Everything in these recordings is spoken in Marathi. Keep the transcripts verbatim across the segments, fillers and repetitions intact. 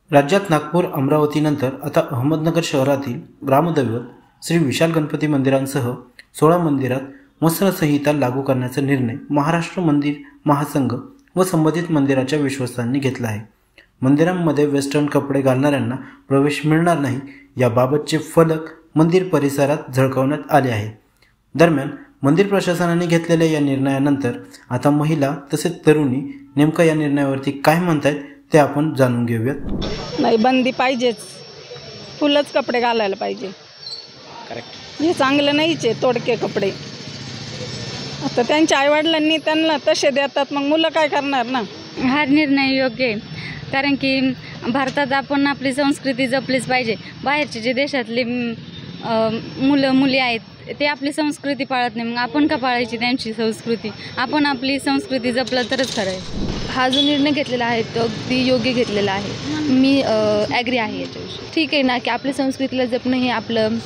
राज्यात नागपूर, अमरावतीनंतर आता अहमदनगर शहरातील ग्रामदैवत श्री विशाल गणपती मंदिरांसह सोळा मंदिरात वस्त्रसंहिता लागू करण्याचा निर्णय महाराष्ट्र मंदिर महासंघ व संबंधित मंदिराच्या विश्वासांनी घेतला आहे। मंदिरांमध्ये वेस्टर्न कपडे घालणाऱ्यांना प्रवेश मिळणार नाही याबाबतचे फलक मंदिर परिसरात झळकावण्यात आले आहे। दरम्यान मंदिर प्रशासनाने घेतलेल्या या निर्णयानंतर आता महिला तसेच तरुणी नेमका या निर्णयावरती काय म्हणतात ते आपण जाणून घेऊयात। नाही, बंदी पाहिजेच, फुलच कपडे घालायला पाहिजे। करेक्ट, हे चांगलं नाहीच आहे तोडके कपडे। आता त्यांच्या आईवडिलांनी त्यांना तसे देतात, मग मुलं काय करणार ना। हा निर्णय योग्य आहे, कारण की भारतात आपण आपली संस्कृती जपलीच पाहिजे। बाहेरचे जे देशातले मुलं मुली आहेत ते आपली संस्कृती पाळत नाही, मग आपण का पाळायची त्यांची संस्कृती? आपण आपली संस्कृती जपलं तरच खरं आहे। हा जो निर्णय घेतलेला आहे तो अगदी योग्य घेतलेला आहे, मी ॲग्री आहे याच्याविषयी। ठीक आहे ना की आपल्या संस्कृतीला जपणं हे आपलं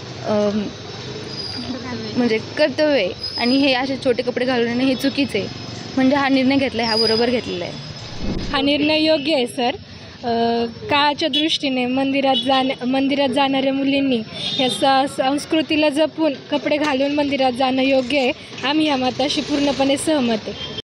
म्हणजे कर्तव्य आहे, आणि हे असे छोटे कपडे घालून हे चुकीचं आहे। म्हणजे हा निर्णय घेतला आहे हा बरोबर घेतलेला आहे। हा निर्णय योग्य आहे सर। काळाच्या दृष्टीने मंदिरात जाण्या मंदिरात जाणाऱ्या मुलींनी या स संस्कृतीला जपून कपडे घालून मंदिरात जाणं योग्य आहे। आम्ही या मताशी पूर्णपणे सहमत आहे।